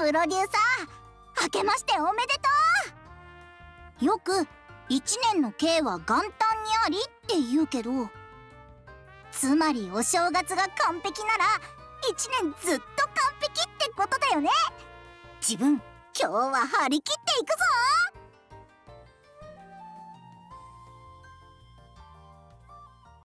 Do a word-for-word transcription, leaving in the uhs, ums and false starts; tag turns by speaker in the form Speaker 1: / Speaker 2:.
Speaker 1: プロデューサー、明けましておめでとう。よくいちねんの計は元旦にありって言うけど、つまりお正月が完璧ならいちねんずっと完璧ってことだよね。自分今日は張り切っていくぞ。